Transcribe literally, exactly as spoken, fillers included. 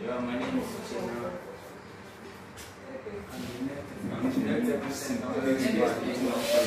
Yeah, my name is Chino. I'm the next percent.